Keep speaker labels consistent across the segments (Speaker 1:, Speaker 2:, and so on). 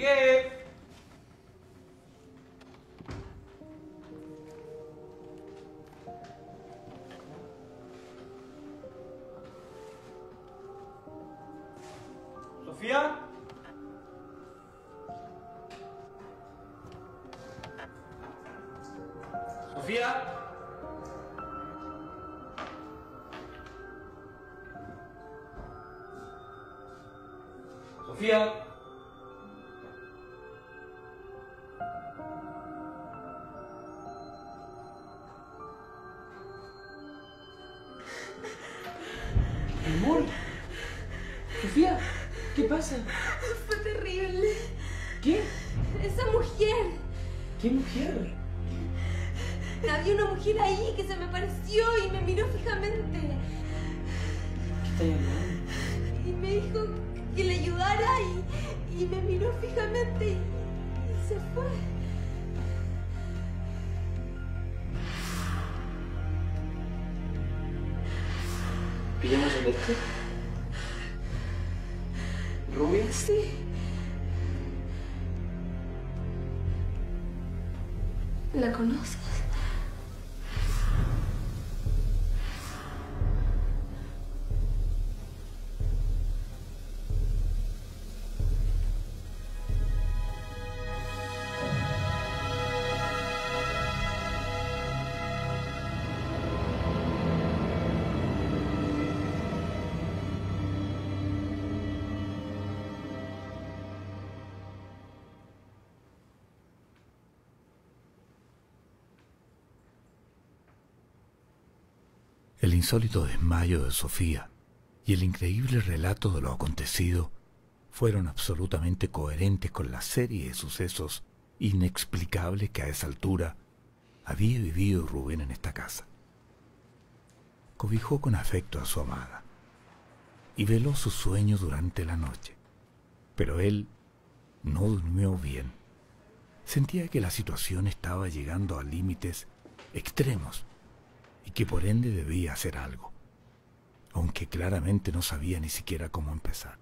Speaker 1: Llegué. ¿Sofía? ¿Sofía? ¿Sofía? Amor. Sofía, ¿qué pasa?
Speaker 2: Fue terrible.
Speaker 1: ¿Qué?
Speaker 2: Esa mujer.
Speaker 1: ¿Qué mujer?
Speaker 2: Había una mujer ahí que se me pareció y me miró fijamente.
Speaker 1: ¿Qué estás hablando?
Speaker 2: Y me dijo que le ayudara y me miró fijamente y se fue.
Speaker 1: ¿Pijama celeste? ¿Rubia?
Speaker 2: Sí. ¿La conoces?
Speaker 3: El insólito desmayo de Sofía y el increíble relato de lo acontecido fueron absolutamente coherentes con la serie de sucesos inexplicables que a esa altura había vivido Rubén en esta casa. Cobijó con afecto a su amada y veló su sueño durante la noche, pero él no durmió bien. Sentía que la situación estaba llegando a límites extremos y que por ende debía hacer algo, aunque claramente no sabía ni siquiera cómo empezar.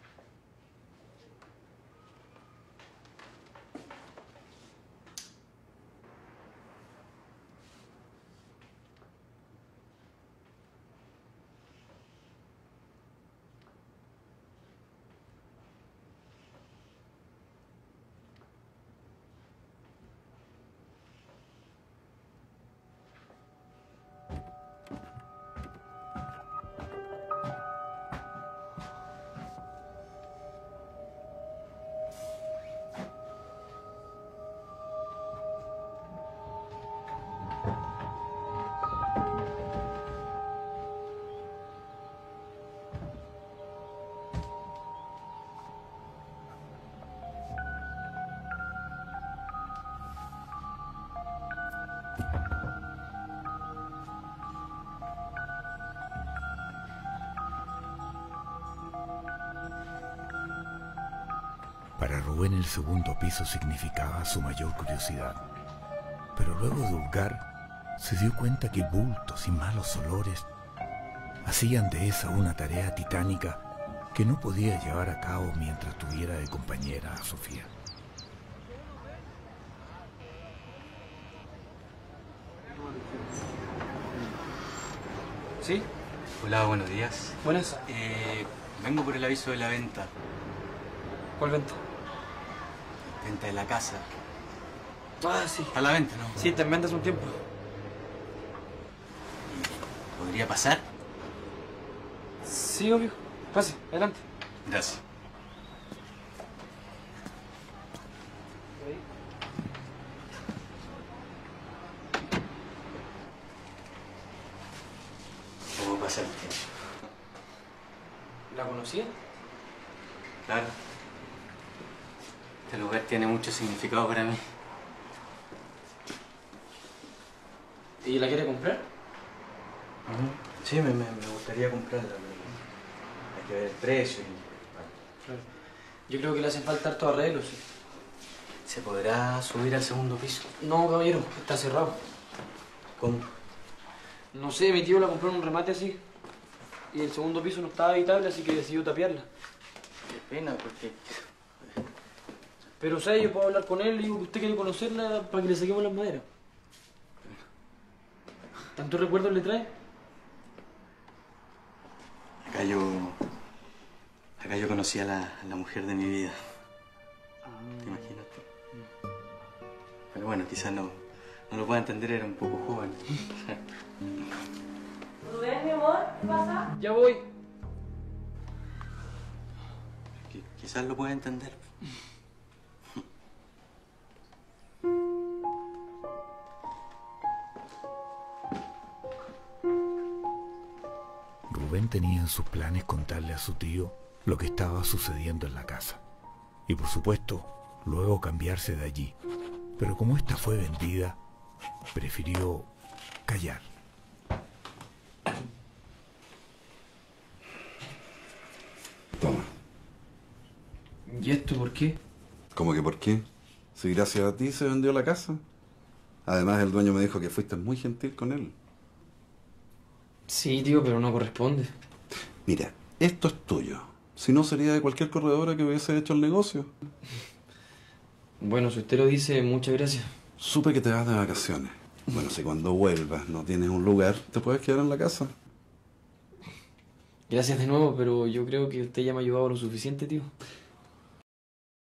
Speaker 3: Para Rubén el segundo piso significaba su mayor curiosidad, pero luego de hurgar se dio cuenta que bultos y malos olores hacían de esa una tarea titánica que no podía llevar a cabo mientras tuviera de compañera a Sofía.
Speaker 1: ¿Sí?
Speaker 4: Hola, buenos días.
Speaker 1: Buenas.
Speaker 4: Vengo por el aviso de la venta.
Speaker 1: ¿Cuál venta?
Speaker 4: Venta de la casa.
Speaker 1: Ah, sí.
Speaker 4: Está a la venta, ¿no?
Speaker 1: Sí, te ventas un tiempo.
Speaker 4: ¿Podría pasar?
Speaker 1: Sí, obvio. Pase, adelante.
Speaker 4: Gracias. ¿Cómo pasa el tiempo?
Speaker 1: ¿La conocía?
Speaker 4: Claro. Este lugar tiene mucho significado para mí.
Speaker 1: ¿Y la quiere comprar?
Speaker 4: Sí, me gustaría comprarla, pero hay que ver el precio y...
Speaker 1: Claro. Yo creo que le hacen falta hartos arreglos. Sí.
Speaker 4: ¿Se podrá subir al segundo piso?
Speaker 1: No, caballero, está cerrado.
Speaker 4: ¿Cómo?
Speaker 1: No sé, mi tío la compró en un remate así. Y el segundo piso no estaba habitable, así que decidió tapiarla.
Speaker 4: Qué pena, porque
Speaker 1: Pero, ¿sabes? Yo puedo hablar con él, le digo que usted quiere conocerla para que le saquemos las maderas. ¿Tantos recuerdos le trae?
Speaker 4: Acá yo conocí a la mujer de mi vida. ¿Te imaginas tú? Pero bueno, quizás no lo pueda entender, era un poco joven.
Speaker 2: Rubén, mi amor, ¿qué pasa?
Speaker 1: Ya voy.
Speaker 4: Quizás lo pueda entender.
Speaker 3: Rubén tenía en sus planes contarle a su tío lo que estaba sucediendo en la casa. Y por supuesto, luego cambiarse de allí. Pero como esta fue vendida, prefirió callar.
Speaker 5: Toma.
Speaker 1: ¿Y esto por qué?
Speaker 5: ¿Cómo que por qué? Si gracias a ti se vendió la casa. Además, el dueño me dijo que fuiste muy gentil con él.
Speaker 1: Sí, tío, pero no corresponde.
Speaker 5: Mira, esto es tuyo. Si no, sería de cualquier corredora que hubiese hecho el negocio.
Speaker 1: Bueno, si usted lo dice, muchas gracias.
Speaker 5: Supe que te vas de vacaciones. Bueno, si cuando vuelvas no tienes un lugar, te puedes quedar en la casa.
Speaker 1: Gracias de nuevo, pero yo creo que usted ya me ha ayudado lo suficiente, tío.